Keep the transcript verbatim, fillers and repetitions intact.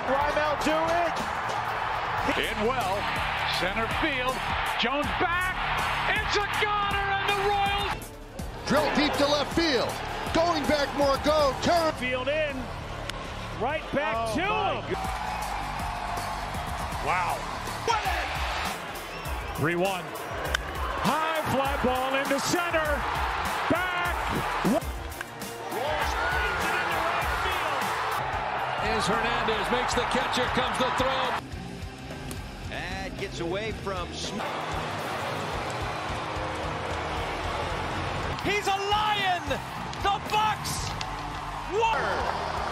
Rymel do it. In well, center field. Jones back. It's a goner, and the Royals. Drill deep to left field. Going back more go. Turn. Field in. Right back oh, to him. Wow. three one. High fly ball into center. Back. As Hernandez makes the catch, here comes the throw. And gets away from Smith. He's a lion! The Bucks! What?